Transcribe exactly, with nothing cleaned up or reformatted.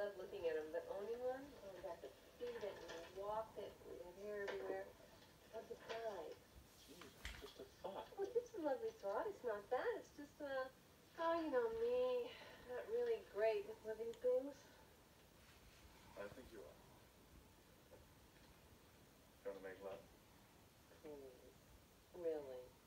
love looking at them, but owning one, oh, you have to feed it and walk it and have hair everywhere. What's it like? Geez, just a thought. Well, it's a lovely thought. It's not that. It's just, uh, oh, you know me, not really great with living things. I think you are. Gonna make love? Please. Really?